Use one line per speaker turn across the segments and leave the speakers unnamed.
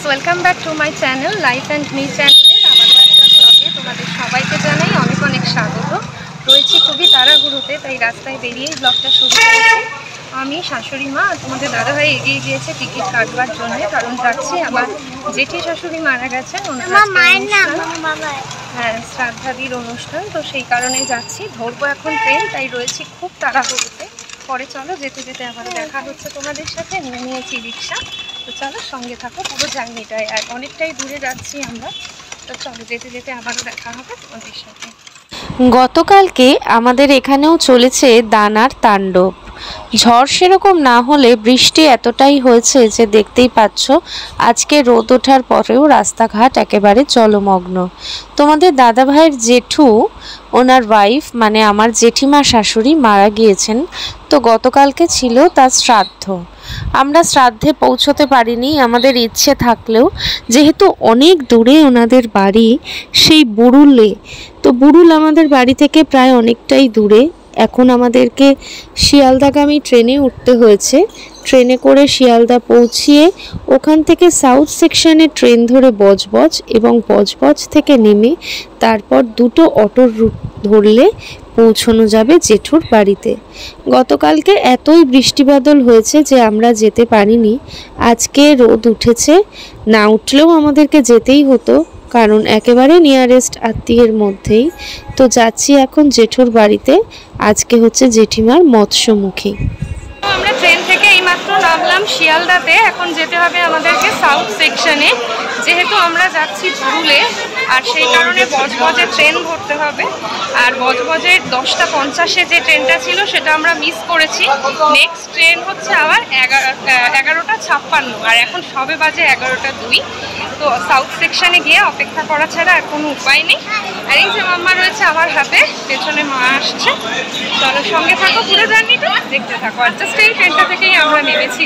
Welcome back to my channel life and me চ্যানেলের আমাদের একটা ব্লগে তোমাদের সবাইকে জানাই অনেক অনেক স্বাগত। রয়েছি খুবই তাড়াহুড়োতে, তাই রাস্তায় বেরিয়েই ব্লগটা শুরু করেছি। আমি শাশুড়ি মা আর তোমাদের দাদাভাই এগিয়ে গিয়েছে টিকিট কাটবার জন্য, কারণ যাচ্ছি আমার জেঠি শাশুড়ি মারা গেছেন, হ্যাঁ শ্রাদ্ধাদির অনুষ্ঠান, তো সেই কারণে যাচ্ছি। ধরবো এখন ট্রেন, তাই রয়েছি খুব তাড়াহুড়োতে। পরে চলো যেতে যেতে আবার দেখা হচ্ছে তোমাদের সাথে। নিয়ে নিয়েছি রিক্সা, তো চলো সঙ্গে থাকো পুরো জার্নিটায়। আর অনেকটাই দূরে যাচ্ছি আমরা, তো চলো যেতে যেতে আবারও দেখা হবে তোমাদের সাথে।
গতকালকে আমাদের এখানেও চলেছে দানার তাণ্ডব। ঝড় সেরকম না হলে বৃষ্টি এতটাই হয়েছে যে দেখতেই পাচ্ছ আজকে রোদ ওঠার পরেও রাস্তাঘাট একেবারে জলমগ্ন। তোমাদের দাদা ভাইয়ের জেঠু, ওনার ওয়াইফ মানে আমার জেঠিমা শাশুড়ি মারা গিয়েছেন, তো গতকালকে ছিল তার শ্রাদ্ধ। আমরা শ্রাদ্ধে পৌঁছতে পারিনি, আমাদের ইচ্ছে থাকলেও যেহেতু অনেক দূরে ওনাদের বাড়ি, সেই বুড়ুলে, তো বুড়ুল আমাদের বাড়ি থেকে প্রায় অনেকটাই দূরে। এখন আমাদেরকে শিয়ালদাগামী ট্রেনে উঠতে হয়েছে। ট্রেনে করে শিয়ালদা পৌঁছিয়ে ওখান থেকে সাউথ সেকশনে ট্রেন ধরে বজবজ, এবং বজবজ থেকে নেমে তারপর দুটো অটোর রুট ধরলে পৌঁছানো যাবে জেঠুর বাড়িতে। গতকালকে এতই বৃষ্টিবাদল হয়েছে যে আমরা যেতে পারিনি। আজকে রোদ উঠেছে, না উঠলেও আমাদেরকে যেতেই হতো, কারণ একেবারে নিয়ারেস্ট আত্মীয়ের মধ্যেই। তো যাচ্ছি এখন জেঠুর বাড়িতে। আজকে হচ্ছে জেঠিমার মৎস্যমুখী।
আমরা ট্রেন থেকে এইমাত্র নামলাম শিয়ালদাতে, এখন যেতে হবে আমাদেরকে সাউথ সেকশনে। যেহেতু আমরা যাচ্ছি বুড়ুলে, আর সেই কারণে বজবজে ট্রেন ধরতে হবে। আর বজবজের 10:50 যে ট্রেনটা ছিল সেটা আমরা মিস করেছি। নেক্সট ট্রেন হচ্ছে আবার 11:56, আর এখন সবে বাজে 11:02। তো সাউথ সেকশনে গিয়ে অপেক্ষা করা ছাড়া আর কোনো উপায় নেই। আর এই যে মাম্মা রয়েছে আমার হাতে, পেছনে মা আসছে। চলো সঙ্গে থাকো, পুরো জার্নিটা দেখতে থাকো। আর জাস্ট এই ট্রেনটা থেকেই আমরা নেমেছি।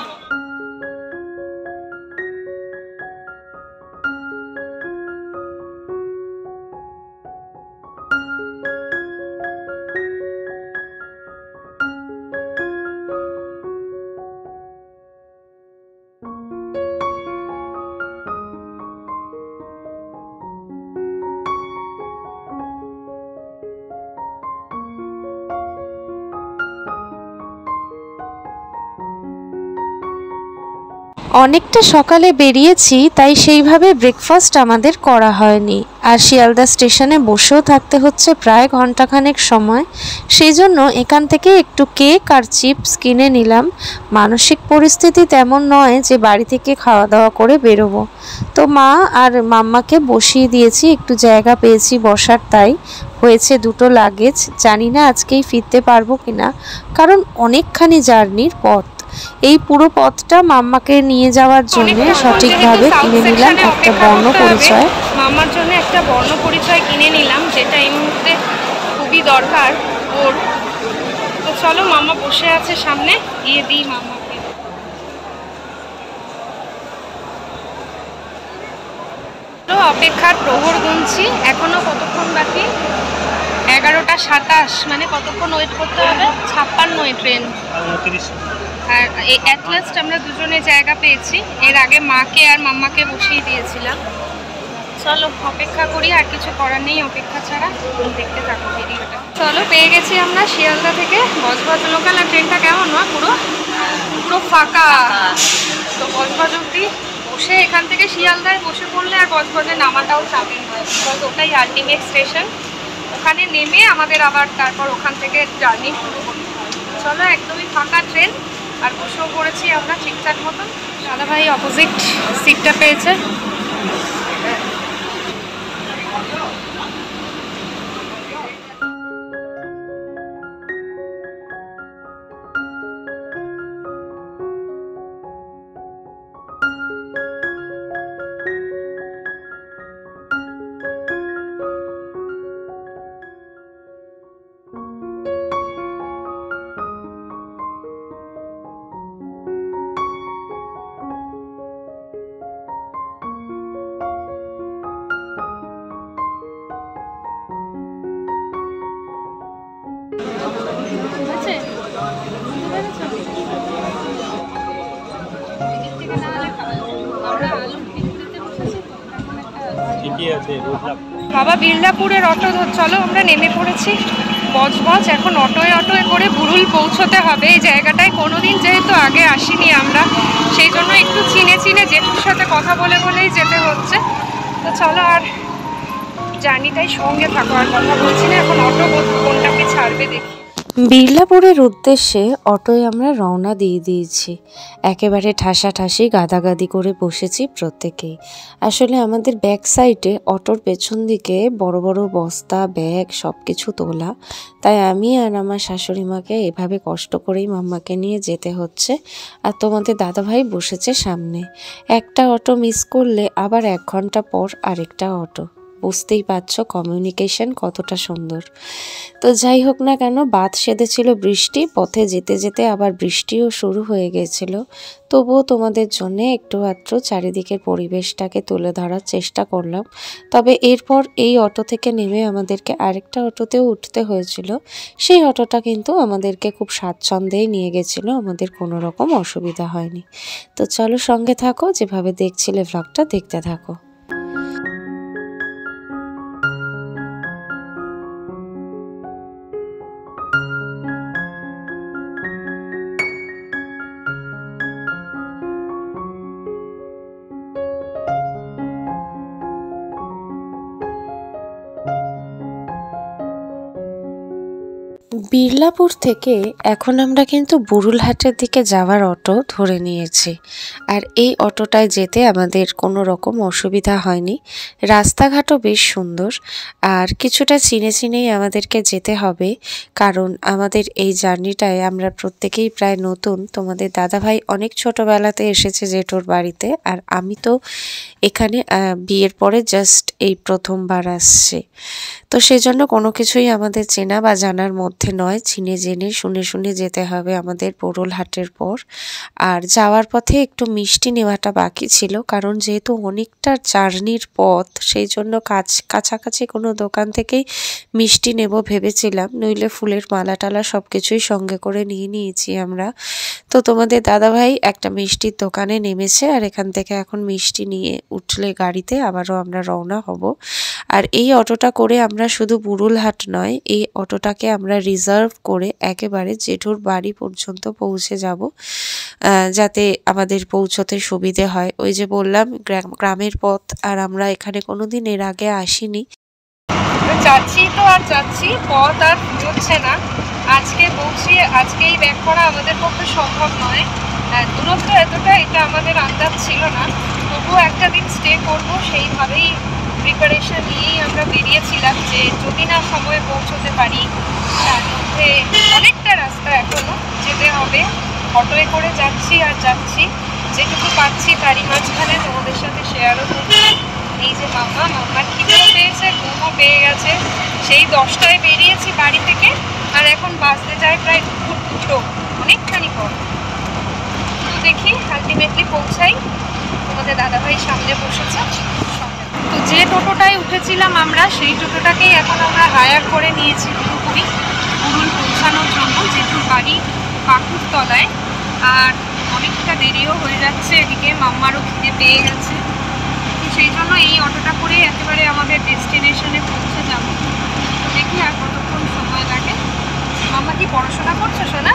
অনেকটা সকালে বেরিয়েছি, তাই সেইভাবে ব্রেকফাস্ট আমাদের করা হয়নি। আর শিয়ালদা স্টেশনে বসেও থাকতে হচ্ছে প্রায় ঘন্টাখানেক সময়। সেই জন্য এখান থেকে একটু কেক আর চিপস কিনে নিলাম। মানসিক পরিস্থিতি তেমন নয় যে বাড়ি থেকে খাওয়া দাওয়া করে বেরোবো, তো মা আর মাম্মাকে বসিয়ে দিয়েছি, একটু জায়গা পেয়েছি বসার, তাই হয়েছে দুটো লাগেজ। জানি না আজকেই ফিরতে পারবো কিনা, কারণ অনেকখানি জার্নির পথ। এই পুরো পথটা মাম্মাকে নিয়ে যাওয়ার জন্য সঠিকভাবে কিনে নিলাম একটা বর্ণ পরিচয়।
মাম্মার জন্য একটা বর্ণ পরিচয় কিনে নিলাম, যেটা এই মুহূর্তে খুবই দরকার ওর। তো চলো, মাম্মা বসে আছে সামনে, গিয়ে দিই মাম্মাকে। তো অপেক্ষার প্রহর গুনছি, এখনো কতক্ষণ বাকি? 11:27, মানে কতক্ষণ ওয়েট করতে হবে? 56 ট্রেন। আর অ্যাটলাস্ট আমরা দুজনে জায়গা পেয়েছি। এর আগে মাকে আর মাম্মাকে বসিয়ে দিয়েছিলাম। চলো অপেক্ষা করি, আর কিছু করার নেই অপেক্ষা ছাড়া। দেখতে থাকো ভিডিওটা। চলো, পেয়ে গেছি আমরা শিয়ালদা থেকে বজবজ লোকাল। আর ট্রেনটা কেমন না, পুরো পুরো ফাঁকা। তো বজবজ অব্দি বসে, এখান থেকে শিয়ালদায় বসে পড়লে আর বজবজে নামাটাও চাপের নয়, বিকজ ওটাই আলটিমেট স্টেশন। ওখানে নেমে আমাদের আবার তারপর ওখান থেকে জার্নি শুরু করতে হয়। চলো, একদমই ফাঁকা ট্রেন, আর বসেও পড়েছি আমরা ঠিকঠাক মতন। দাদা ভাই অপোজিট সিটটা পেয়েছে। আমরা আলু বাবা বিড়লাপুরের অটো চলো, আমরা নেমে পড়েছি বজবজ। এখন অটোয় করে বুরুল পৌঁছতে হবে। এই জায়গাটায় কোনোদিন যেহেতু আগে আসিনি আমরা, সেই জন্য একটু চিনে জেঠুর সাথে কথা বলেই যেতে হচ্ছে। তো চলো, আর জার্নিটাই সঙ্গে থাকো, আর কথা বলছি না। এখন অটো কোনটাকে ছাড়বে দেখি।
বিড়লাপুরের উদ্দেশ্যে অটোয় আমরা রওনা দিয়ে দিয়েছি। একেবারে ঠাসাঠাসি গাদাগাদি করে বসেছি প্রত্যেকেই। আসলে আমাদের ব্যাক সাইডে অটোর পেছন দিকে বড় বড় বস্তা ব্যাগ সব কিছু তোলা, তাই আমি আর আমার শাশুড়ি মাকে এভাবে কষ্ট করেই মাম্মাকে নিয়ে যেতে হচ্ছে। আর তোমাদের দাদাভাই বসেছে সামনে। একটা অটো মিস করলে আবার 1 ঘন্টা পর আরেকটা অটো। বুঝতেই পারছো কমিউনিকেশন কতটা সুন্দর। তো যাই হোক না কেন, বাদ সেধেছিল বৃষ্টি, পথে যেতে যেতে আবার বৃষ্টিও শুরু হয়ে গেছিল। তবুও তোমাদের জন্য একটু আধটু চারিদিকের পরিবেশটাকে তুলে ধরার চেষ্টা করলাম। তবে এরপর এই অটো থেকে নেমে আমাদেরকে আরেকটা অটোতেও উঠতে হয়েছিল। সেই অটোটা কিন্তু আমাদেরকে খুব স্বাচ্ছন্দ্যেই নিয়ে গেছিল, আমাদের কোনো রকম অসুবিধা হয়নি। তো চলো সঙ্গে থাকো, যেভাবে দেখছিলে ভ্লগটা দেখতে থাকো। বিড়লাপুর থেকে এখন আমরা কিন্তু বুরুলহাটের দিকে যাওয়ার অটো ধরে নিয়েছি। আর এই অটোটায় যেতে আমাদের কোনো রকম অসুবিধা হয়নি। রাস্তাঘাটও বেশ সুন্দর, আর কিছুটা চিনেই আমাদেরকে যেতে হবে, কারণ আমাদের এই জার্নিটায় আমরা প্রত্যেকেই প্রায় নতুন। তোমাদের দাদাভাই অনেক ছোটোবেলাতে এসেছে জেঠুর বাড়িতে, আর আমি তো এখানে বিয়ের পরে জাস্ট এই প্রথমবার আসছে। তো সেজন্য কোনো কিছুই আমাদের চেনা বা জানার মধ্যে নয়। চিনে জেনে শুনে যেতে হবে আমাদের বুরুলহাটের পর। আর যাওয়ার পথে একটু মিষ্টি নেওয়াটা বাকি ছিল, কারণ যেহেতু অনেকটা জার্নির পথ, সেই জন্য কাছাকাছি কোনো দোকান থেকেই মিষ্টি নেব ভেবেছিলাম, নইলে ফুলের মালা টালা সব কিছুই সঙ্গে করে নিয়েছি আমরা। তো তোমাদের দাদাভাই একটা মিষ্টির দোকানে নেমেছে, আর এখান থেকে এখন মিষ্টি নিয়ে উঠলে গাড়িতে আবারও আমরা রওনা হব। আর এই অটোটা করে আমরা শুধু বুরুলহাট নয়, এই অটোটাকে আমরা রিজার্ভ করে একেবারে জেঠুর বাড়ি পর্যন্ত পৌঁছে যাব, যাতে আমাদের পৌঁছতে সুবিধে হয়। ওই যে বললাম গ্রামের পথ, আর আমরা এখানে কোনোদিন এর আগে আসিনি।
যাচ্ছি তো আর যাচ্ছি, পথ আর হচ্ছে না। আজকে পৌঁছিয়ে আজকেই ব্যাক করা আমাদের পক্ষে সম্ভব নয়। দূরত্ব এতটা, এটা আমাদের আন্দাজ ছিল না। তবুও একটা দিন স্টে করবো, সেইভাবেই প্রিপারেশন নিয়েই আমরা বেরিয়েছিলাম যে যদি না সময়ে পৌঁছতে পারি। তার মধ্যে অনেকটা রাস্তা এখনও যেতে হবে। অটোয় করে যাচ্ছি আর যাচ্ছি, যেটুকু পাচ্ছি তারই মাঝখানে তোমাদের সাথে শেয়ারও করছি। এই যে মাম্মার খিদেও পেয়েছে, ঘুমও পেয়ে গেছে। সেই 10টায় বেরিয়েছি বাড়ি থেকে, আর এখন বাজতে যায় প্রায় দুপুর 2টো, অনেকখানি পর। তো দেখি আলটিমেটলি পৌঁছাই। তোমাদের দাদাভাই সামনে বসেছে। তো যে টোটোটায় উঠেছিলাম আমরা, সেই টোটোটাকেই এখন আমরা হায়ার করে নিয়েছি পুরোপুরি বুরুল পৌঁছানোর জন্য, জেঠুর বাড়ি পাকুড়তলায়। আর অনেকটা দেরিও হয়ে যাচ্ছে, এদিকে মাম্মারও খিদে পেয়ে গেছে। তো সেই জন্য এই অটোটা করে একেবারে আমাদের ডেস্টিনেশনে পৌঁছে যাব। তো দেখি আর কতক্ষণ সময় লাগে। মাম্মা কি পড়াশোনা করছো সোনা?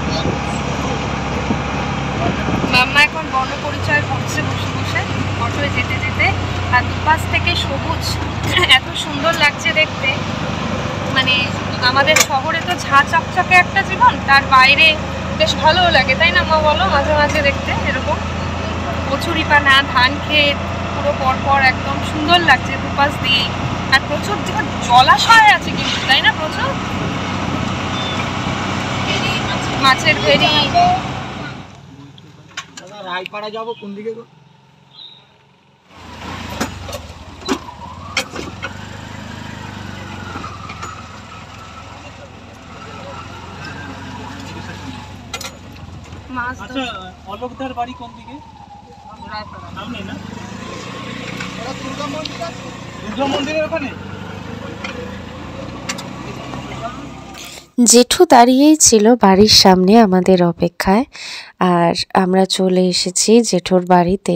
মাম্মা এখন বর্ণ পরিচয় করছে বসে বসে অটোয় যেতে যেতে। আর দুপাশ থেকে সবুজ, এত সুন্দর লাগছে দেখতে। মানে আমাদের শহরে তো ঝাঁ চকচকে একটা জীবন, তার বাইরে বেশ ভালোও লাগে, তাই না মা বলো? মাঝে মাঝে দেখতে এরকম কচুরিপানা, ধান ক্ষেত পুরো পরপর একদম সুন্দর লাগছে দুপাশ দিয়ে। আর প্রচুর জলাশয় আছে কিন্তু, তাই না? প্রচুর মাছের ভেড়ি।
রায়পাড়া যাবো কোন দিকে গো?
আচ্ছা, অলোকদার বাড়ি কোন দিকে? সামনে না? দুর্গা মন্দিরের ওখানে।
জেঠু দাঁড়িয়েই ছিল বাড়ির সামনে আমাদের অপেক্ষায়, আর আমরা চলে এসেছি জেঠুর বাড়িতে।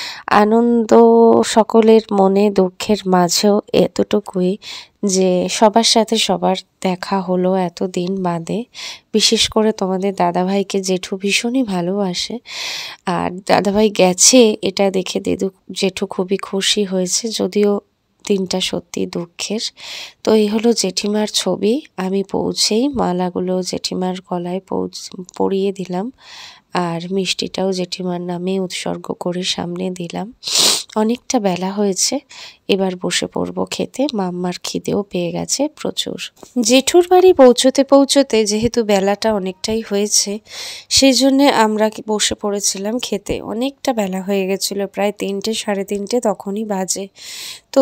আনন্দ সকলের মনে, দুঃখের মাঝেও এতটুকুই যে সবার সাথে সবার দেখা হলো এতদিন বাদে। বিশেষ করে তোমাদের দাদাভাইকে জেঠু ভীষণই ভালোবাসে, আর দাদাভাই গেছে এটা দেখে জেঠু খুবই খুশি হয়েছে, যদিও দিনটা সত্যি দুঃখের। তো এই হলো জেঠিমার ছবি। আমি পৌঁছেই মালাগুলো জেঠিমার গলায় পরিয়ে দিলাম, আর মিষ্টিটাও জেঠিমার নামে উৎসর্গ করে সামনে দিলাম। অনেকটা বেলা হয়েছে, এবার বসে পড়বো খেতে। মাম্মার খিদেও পেয়ে গেছে প্রচুর। জেঠুর বাড়ি পৌঁছতে পৌঁছতে যেহেতু বেলাটা অনেকটাই হয়েছে, সেই জন্যে আমরা বসে পড়েছিলাম খেতে। অনেকটা বেলা হয়ে গেছিলো, প্রায় 3টে সাড়ে 3টে তখনই বাজে। তো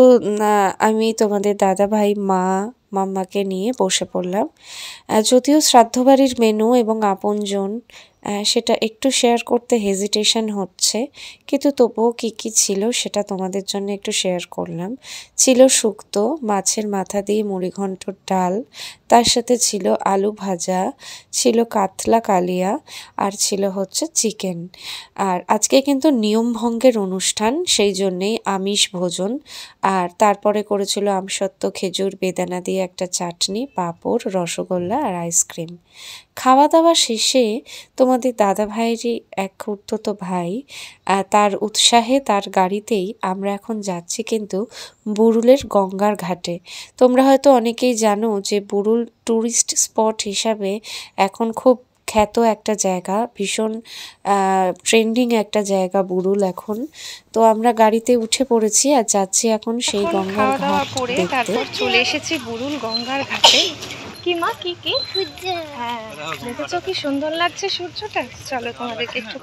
আমি তোমাদের দাদা ভাই মা মাম্মাকে নিয়ে বসে পড়লাম। যদিও শ্রাদ্ধ বাড়ির মেনু এবং আপনজন সেটা একটু শেয়ার করতে হেজিটেশন হচ্ছে, কিন্তু তবুও কী কী ছিল সেটা তোমাদের জন্য একটু শেয়ার করলাম। ছিল শুক্তো, মাছের মাথা দিয়ে মুড়িঘণ্টর ডাল, তার সাথে ছিল আলু ভাজা, ছিল কাতলা কালিয়া, আর ছিল হচ্ছে চিকেন। আর আজকে কিন্তু নিয়মভঙ্গের অনুষ্ঠান, সেই জন্যেই আমিষ ভোজন। আর তারপরে করেছিল আমসত্ত্ব, খেজুর, বেদানা দিয়ে একটা চাটনি, পাঁপড়, রসগোল্লা আর আইসক্রিম। খাওয়া দাওয়া শেষে তোমাদের দাদা ভাইয়েরই এক খুড়তুতো ভাই, তার উৎসাহে তার গাড়িতেই আমরা এখন যাচ্ছি কিন্তু বুরুলের গঙ্গার ঘাটে। তোমরা হয়তো অনেকেই জানো যে বুরুল ট্যুরিস্ট স্পট হিসাবে এখন খুব খ্যাত একটা জায়গা, ভীষণ ট্রেন্ডিং একটা জায়গা বুরুল এখন। তো আমরা গাড়িতে উঠে পড়েছি আর যাচ্ছি এখন সেই গঙ্গার ঘাট দেখতে।
তারপর চলে এসেছি বুরুল গঙ্গার ঘাটে। কি মা কি কি? হ্যাঁ, দেখেছো কি সুন্দর লাগছে সূর্যটা। চলো তোমাদেরকে একটু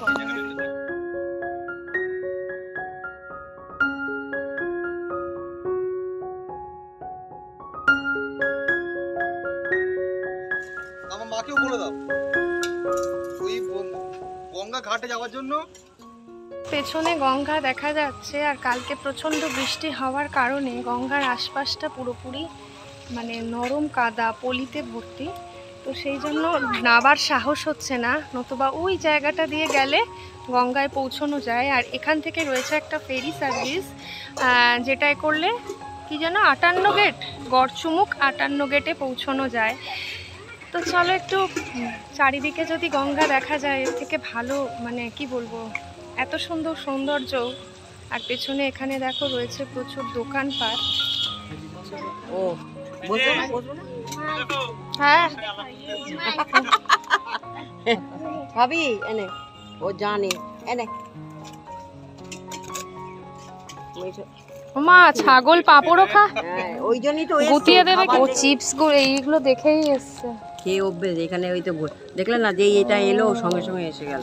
আমার মাকেও বলে দাও ওই গঙ্গা ঘাটে যাওয়ার জন্য।
পেছনে গঙ্গা দেখা যাচ্ছে, আর কালকে প্রচণ্ড বৃষ্টি হওয়ার কারণে গঙ্গার আশপাশটা পুরোপুরি মানে নরম কাদা পলিতে ভর্তি। তো সেই জন্য নাবার সাহস হচ্ছে না, নতুবা ওই জায়গাটা দিয়ে গেলে গঙ্গায় পৌঁছানো যায়। আর এখান থেকে রয়েছে একটা ফেরি সার্ভিস, যেটায় করলে কি যেন 58 গেট, গড়চুমুক 58 গেটে পৌঁছানো যায়। তো চলো একটু চারিদিকে যদি গঙ্গা দেখা যায় এর থেকে ভালো মানে কি বলবো, এত সুন্দর সৌন্দর্য। আর পেছনে এখানে দেখো রয়েছে প্রচুর দোকানপাট।
ও
হ্যাঁ
ভাবি এনে ও জানে এনে
মা ছাগল পাঁপড়ও খা,
হ্যাঁ ওই জন্যই তো
গুটিয়ে দেবে। ও চিপস গুলো এইগুলো দেখেই এসছে,
খেয়ে অভ্যেস। এখানে ওই তো দেখলে না যে এটা এলো সঙ্গে সঙ্গে এসে গেল।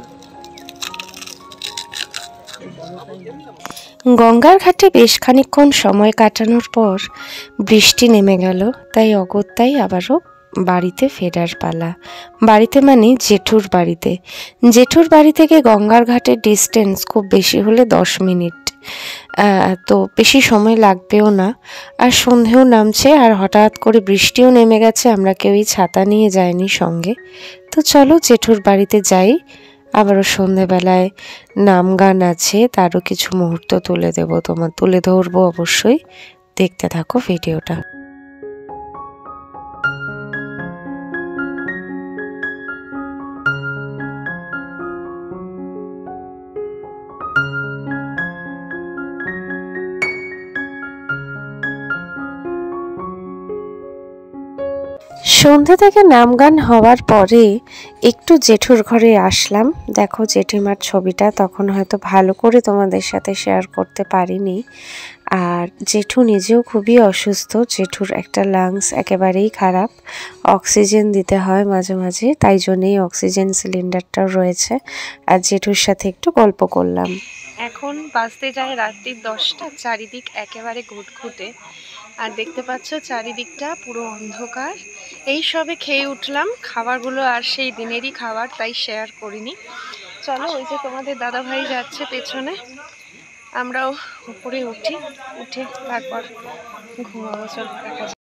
গঙ্গার ঘাটে বেশ খানিকক্ষণ সময় কাটানোর পর বৃষ্টি নেমে গেল, তাই অগত্যাই আবারও বাড়িতে ফেরার পালা। বাড়িতে মানে জেঠুর বাড়িতে। জেঠুর বাড়ি থেকে গঙ্গার ঘাটের ডিস্টেন্স খুব বেশি হলে 10 মিনিট, তো বেশি সময় লাগবেও না। আর সন্ধেও নামছে, আর হঠাৎ করে বৃষ্টিও নেমে গেছে, আমরা কেউই ছাতা নিয়ে যাইনি সঙ্গে। তো চলো জেঠুর বাড়িতে যাই। আবারও সন্ধেবেলায় নাম গান আছে, তারও কিছু মুহূর্ত তুলে ধরবো অবশ্যই। দেখতে থাকো ভিডিওটা। সন্ধ্যে থেকে নামগান হওয়ার পরে একটু জেঠুর ঘরে আসলাম। দেখো জেঠিমার ছবিটা তখন হয়তো ভালো করে তোমাদের সাথে শেয়ার করতে পারিনি। আর জেঠু নিজেও খুবই অসুস্থ, জেঠুর একটা লাংস একেবারেই খারাপ, অক্সিজেন দিতে হয় মাঝে মাঝে, তাই জন্যেই অক্সিজেন সিলিন্ডারটাও রয়েছে। আর জেঠুর সাথে একটু গল্প করলাম।
এখন বাজতে যায় রাত্রি 10টা, চারিদিক একেবারে ঘুটঘুটে। আর দেখতে পাচ্ছ চারিদিকটা পুরো অন্ধকার। এই সবে খেয়ে উঠলাম, খাবারগুলো আর সেই দিনেরই খাবার, তাই শেয়ার করিনি। চলো ওই যে তোমাদের দাদা ভাই যাচ্ছে পেছনে, আমরাও উপরে উঠে তারপর ঘুমাবো। চলো দেখা যাক।